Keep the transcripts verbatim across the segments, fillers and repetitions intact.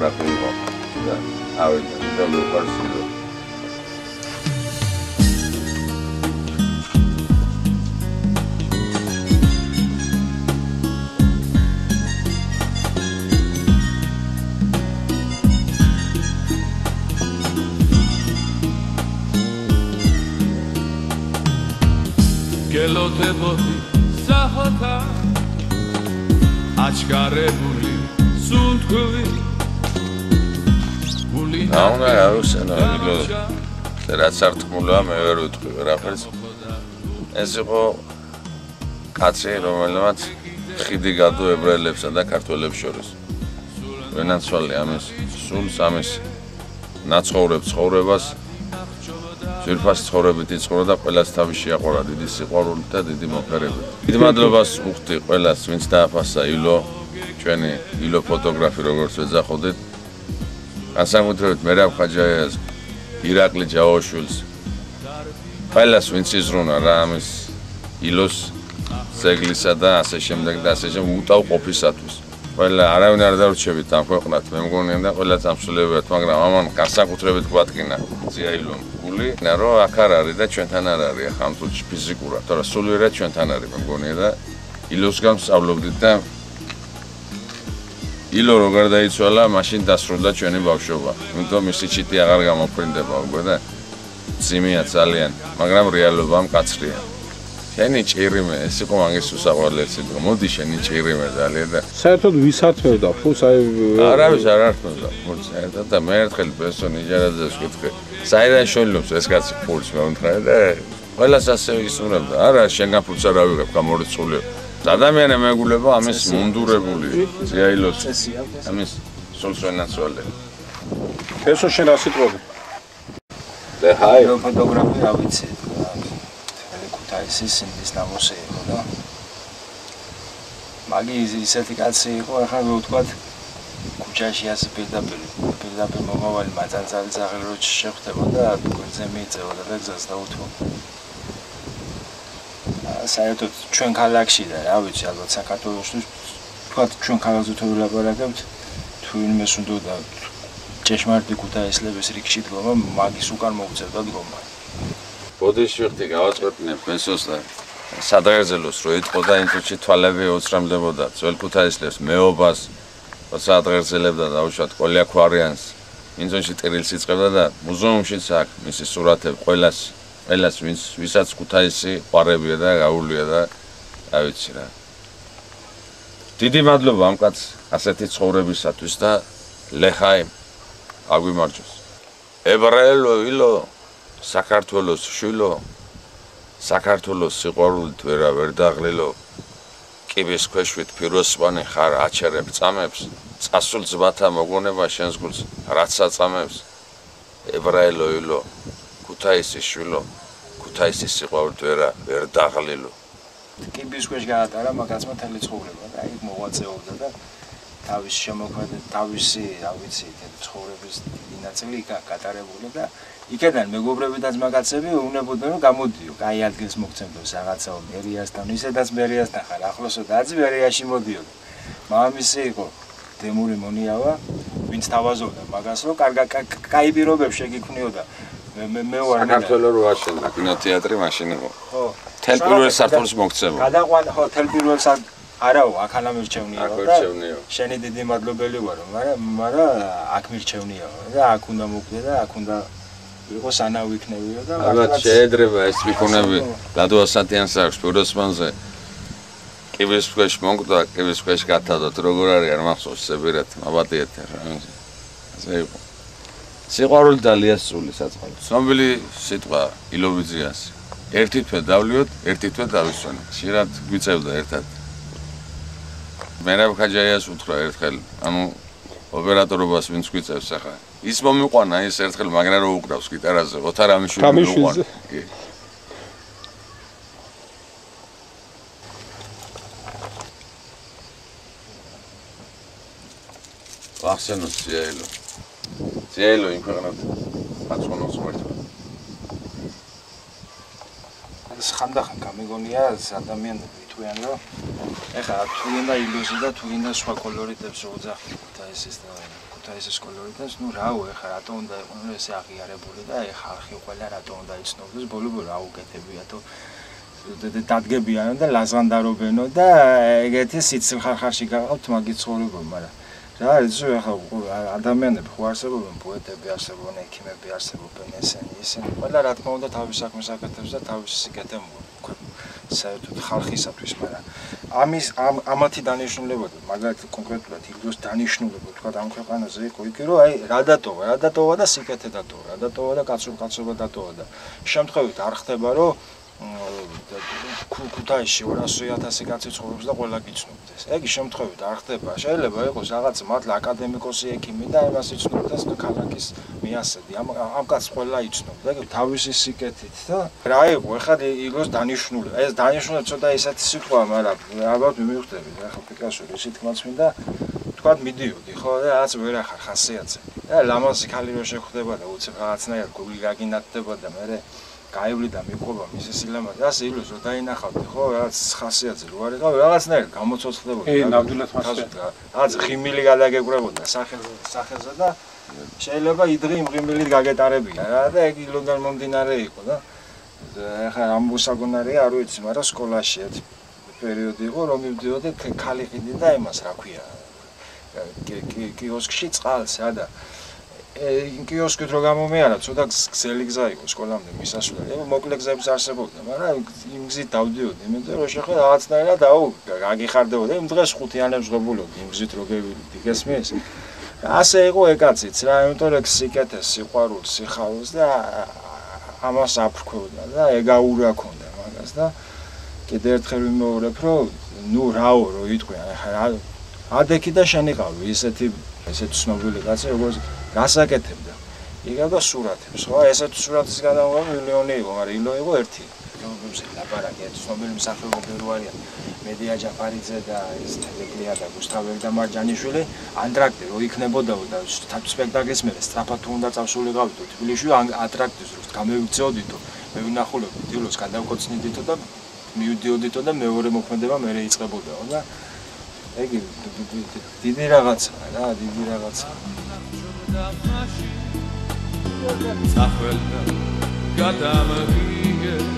ფოტოგრაფი იყო და ავიდა და მოვხარშილო გელოდებოდი სახოთა აჩქარებული სუნთქვი გული აუნა აუსენა ილო რაც არტყმულა მე ვერ ვიტყვი ვერაფერს ეს იყო კაცი რომელმაც ხიდი გადო ებრაელებსა და ქართველებს შორის ვენაცვალე ამის სულს ამის ნაცხოვრებს ცხოვრებას ძირფას ცხოვრებით იცხოვრა და ყველას თავი შეაყარა დიდი სიყვარულით და დიდი მოფერებით. დიდ მადლობას ვუხდი ყველას, ვინც დააფასა ილო, ჩვენი ილო ფოტოგრაფი როგორც ვეძახოდით. განსაკუთრებით მერაბ ხაჯაიას, ირაკლი ჯავაშვილს. ყველას ვინც იზრუნა რა ამის ილოს ზეგლისა და ასე შემდეგ და ასე შემდეგ უტავყოფისათვის. ყველა არავინ არ დარჩებით ამ ქვეყნად, მე მგონია და ყველა წამსვლებად, მაგრამ ამან განსაკუთრებით გვატკინა ზია ილომ. ნარო აქ არ არის და ჩვენთან არ არის ახლა ამ წუთში ფიზიკურად, თორე სულიერად ჩვენთან არის მე მგონია და ილოსგან სწავლობდით და ილო როგორ დაიცვალა, მაშინ დასრულდა ჩვენი ბავშვობა. იმიტომ მისი ჩიტი აღარ გამოფრინდება უკვე და ძიმეა ძალიან, მაგრამ რეალობა მკაცრია. შენი ჭირიმე, ეს იყო მაგის უსაყვარლესი დრო. მოდი შენი ჭირიმე ძალიან და საერთოდ ვის ართმევდა ფულს აი არავის არ ართმევდა ფულს საერთოდ და მე ერთხელ ბესო ნიჟარაძეს ვკითხე საიდან შოილობს ეს კაცი ფულს მე უთხრა და ყველას ასე ისურვებდა არა შენგან ფულს არ ავიღებ გამორიცხული ადამიანი მეგულება ამის მუნდურებული ზიაილოს ამის სულსვენაცვალე ბესო შენ რა სიტყვები და ჰაი ფოტოგრაფი რა ვიცი ისის ის ნამოსი იყო და მაგი ისეთი კაცი იყო ახლა ვთქვათ ქუჩაში ასე პირდაპირ პირდაპირ მომავალი მაწანწალი ძაღლი რო შეხვდებოდა გვერდზე მიიწევოდა და გზას დაუთმო საერთოდ ჩვენ ქალაქში და რა ვიცი ალბათ საქართველოში ვთქვათ ჩვენ ქალაქზე თუ ვილაპარაკებთ თუ ვინმეს უნდა ჭეშმარიტი ქუთაისლების რიგში დგომა მაგის უკან მოუწევდა დგომა ბოდიში ვიხდი გავაწყვეტინებ ბესოს და სადღერძელოს რო იტყო და იმ წუთში თვალები უცრამდებოდა ძველ ქუთაისლებს მეობას როცა ადღერძელებდა და უშუალოდ კოლიაქვარიანს იმ წუთში ტირილს იწყებდა და მუზეუმშიც აქ მისი სურათები ყველას ყველას ვინც ვისაც ქუთაისი ყვარებია და გაუვლია და რა ვიცი რა დიდი მადლობა ამ კაცს ასეთი ცხოვრებისათვის და ლეხაიმ აგვიმარჯოს ებრაელო ილო საქართველოს შვილო საქართველოს სიყვარულით ვერა ვერ დაღლილო კიბის ქვეშვით ფიროსვანი ხარ აჩერებ წამებს წასულ ძმათა მოგონება შენს გულს რაც აწამებს ებრაელო ილო ქუთაისის შვილო ქუთაისის სიყვარულით ვერა ვერ დაღლილო კიბის ქვეშ გაატარა მაგაცმა თელი ცხოვრება და იქ მოღვაწეობდა და თავის შემოქმედება თავისი რა ვიცი ცხოვრების დიდი ნაწილი გატარებული და იქიდან მეგობრებიდან მაგაცები უნებოდნენ რომ გამოდიო, კაი ადგილს მოგცემდეს რაღაცაო მერიასთან, ისედაც მერიასთან ხარ, ახლოსო დაძი მერიაში მოდიოდა. მამამისი იყო დემური მონიავა, ვინც თავაზობდა მაგას რომ კაი პირობებში შეგიქმნიოდა. მე მე ვარ საქართველოს რო აშენდა კინოთეატრი მაშინ იყო. ხო. თელ პირველ სართულს მოგცემო. გადაყვან ხო თელ პირველ სართულს არაო, აქანა მირჩევნია და შენი დიდი მადლობელი ვარ, მაგრამ მაგრამ აქ მირჩევნია და აქ უნდა მოვკვდე და აქ უნდა იყო სანა ვიქნებიო და ალბათ შეედრება ეს ვიქონები ლადო ასათიანს აქვს პიროსმანზე კიბის ქვეშ მონკვდა კიბის ქვეშ გათადოთ როგორ არის არ მახსოვს სებერათ მაბატიეთ რა ასე იყო სიყვარული და ლიასული საწყალი ცნობილი სიტყვა ილოვიძიას ერთი თვე დავლიოთ ერთი თვე დავისვენოთ ხშირად გვიწევდა ერთად მერაბ ხაჯაიას უთხრა ერთხელ ანუ ოპერატორობას ვინც გვიწევს ახლა ის მომიყვანა ის ერთხელ მაგრამ რო უკრავს გიტარაზე ოთარ ამიშვილი მომიყვანა კი ვახსენოთ ზიაილო ზიაილო იმ ქვეყნად აწონოს მერტო ეს ხანდახან გამიგონია ადამიანები თვიან რომ ეხლა თუ გინდა ილოზი და თუ გინდა სხვა კოლორიტებს რო უძახი ქუთაისის და ქუთაისის კოლორიტას, ნუ რაო, ეხლა რატო უნდა იყო ესე აღიარებული და ეხლა ხალხი ყველა რატო უნდა იცნობდეს, ბოლო-ბოლო რა უკეთებიათო დადგებიანო და ლაზღანდარობენო და ეგეთი სიცილ ხარხარში გაყავთ მაგის ცხოვრება, მაგრამ რა არის ეხლა ადამიანები ხო არსებობენ, პოეტები არსებობენ, ექიმები არსებობენ, ესენი, ისინი ყველა რა თქმა უნდა თავის საქმეს აკეთებს და თავის სიკეთე საერთოდ ხალხისათვის, მაგრამ ამის ამათი დანიშნულება, მაგალითად კონკრეტულად ილოს დანიშნულება თქვა ამ ქვეყანაზე იყო იქ რომ აი რა დატოვა, რა დატოვა და სიკეთე დატოვა, რა დატოვა და კაცობრიობა დატოვა და შემთხვევით არ ხდება რომ ქუთაისში ორასი ათასი კაცი ცხოვრობს და ყველა გიცნობდეს. ეგ შემთხვევით არ ხდება. შეიძლება იყოს რაღაც მართლა აკადემიკოსი ექიმი და იმას იცნობდეს ქალაქის მიასედი. ამ ამ კაცს ყველა იცნობდა. ეგ თავისი სიკეთით და რა იყო ეხლა ილოს დანიშნული. ეს დანიშნული ცოტა ისეთი სიტყვა, მაგრამ ალბათ მივხვდები. ეხლა პიკასო ისეთ თქმაც მინდა თქვათ მიდიოდი ხო და რაღაც ვერ ახარ ხასიათზე. და ლამაზი ქალი რო შეხვდება და უცებ რაღაცნაირად გული გაგინათდება და მე გაივლიდა მიყვება მისი სილამაზე. ასე ილოს რო დაინახავდი ხო რაღაც ხასიათზე რო არ იყავ რაღაცნაირად გამოცოცხლებოდა. ე ნამდვილად ხასიათზე. რაღაც ღიმილი გადაგეკვრებოდა სახეზე სახეზე და შეიძლება იდღი იმ ღიმილით გაგეტარებია რა და ეგ ილოდან მომდინარე იყო და ეხლა ამ მოსაგონარია არ ვიცი, მაგრამ სკოლაში ერთ პერიოდი იყო რომ მივდიოდი ქალი ყიდი და იმას რა ქვია კიოსკში წყალს რა და კიოსკით რო გამომეარა, ცოტა გზელი გზა იყო სკოლამდე მისასვლელი. მოკლე გზების არსებობდა, მაგრამ იმ გზით დავდიოდი, იმიტომ რომ შეხე რაღაცნაირად აუ გაგიხარდებოდა. იმ დღეს ხუთიანებს ღებულობდი იმ გზით რო გევიდი, გესმის? ასე იყო ეკაციც რა, იმიტომ რომ სიკეთეს, სიყვარულს, სიხარულს და ამას აფრქვევდა და ეგაურა ქონდა მაგას და კიდე ერთხელ ვიმეორებ, რომ ნუ რაო რო იტყვიან, ახლა ადექი და შენიყავი ისეთი ესეთ ცნობილი კაცი, როგორც გასაკეთებდა. იგავდა სურათებს, ხო? ესეთ სურათის გადაღება მილიონი იყო, მაგრამ ილო იყო ერთი. ფილმებზე ლაპარაკი, ეს ცნობილი მსახიობები რო არიან. მედია ჯაფარიძე და ეს თელეგლია და გუსტაველი და მარჯანიშვილი ანტრაქტი რო იქნებოდაო და სპექტაკლის მერე სწრაფად თუ უნდა წავსულიყავდო თბილისში ანტრაქტის რო გამევიწეოდითო, მე ვნახულობდი ილოს გადავკოცნიდითო და მივდიოდითო და მეორე მოქმედება მერე იწყებოდაო და ეგ დიდი რაღაცაა რა, დიდი რაღაცაა. წახველდა გადამღიგე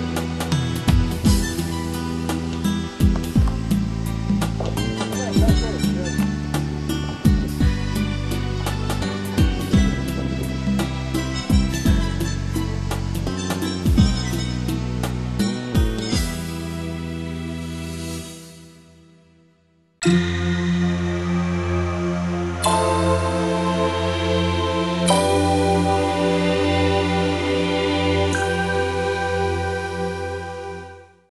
Thank you.